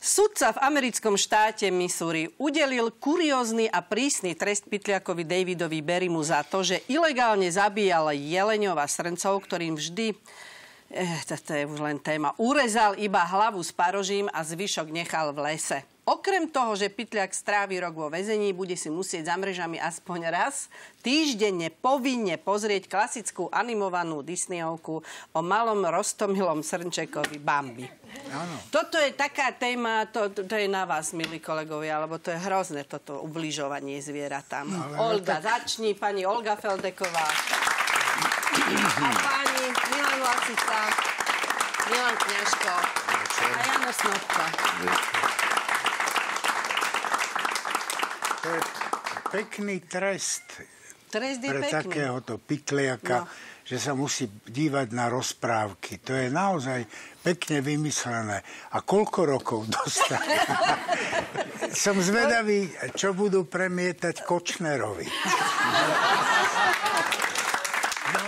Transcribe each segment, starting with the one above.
Sudca v americkom štáte Missouri udelil kuriózny a prísny trest pytliakovi Davidovi Berrymu za to, že ilegálne zabíjal jeleňov a srncov, ktorým vždy, toto je už len téma, urezal iba hlavu s parožím a zvyšok nechal v lese. Okrem toho, že pytliak strávi rok vo väzení, bude si musieť za mrežami aspoň raz týždenne povinne pozrieť klasickú animovanú Disneyovku o malom roztomilom srnčekovi Bambi. Áno. Toto je taká téma, to je na vás, milí kolegovia, lebo to je hrozné, toto ubližovanie zvieratám. Olga, začni, pani Olga Feldeková. A pani Milan Lasica, Milan Kňažko a Jano Snopka. To je pekný trest. Trest je pre pekný. Takéhoto pytliaka, že sa musí dívať na rozprávky. To je naozaj pekne vymyslené. A koľko rokov dostane? Som zvedavý, čo budú premietať Kočnerovi. No,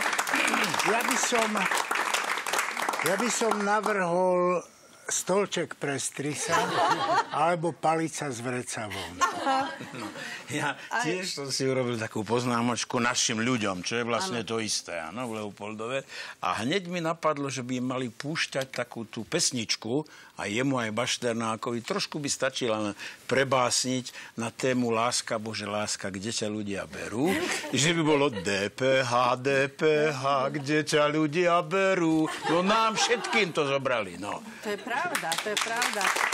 ja by som navrhol stolček pre strisa alebo palica s vrecavou. No, ja tiež som si urobil takú poznámočku našim ľuďom, čo je vlastne to isté, áno, v Leopoldove. A hneď mi napadlo, že by mali púšťať takú tú pesničku a jemu aj Bašternákovi. Trošku by stačila len prebásniť na tému Láska, Bože, láska, kde ťa ľudia berú. Že by bolo DPH, DPH, kde ťa ľudia berú. No nám všetkým to zobrali, no. To je pravda, to je pravda.